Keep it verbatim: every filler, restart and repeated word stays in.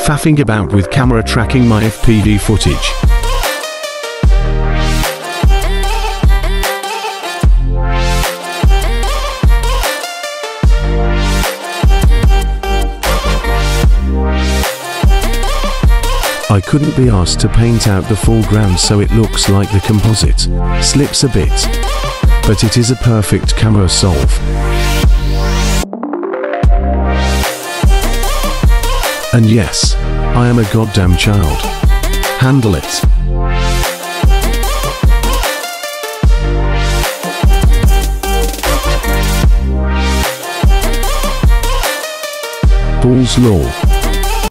faffing about with camera tracking my F P V footage. I couldn't be asked to paint out the foreground so it looks like the composite slips a bit, but it is a perfect camera solve. And yes, I am a goddamn child. Handle it. Ball's law.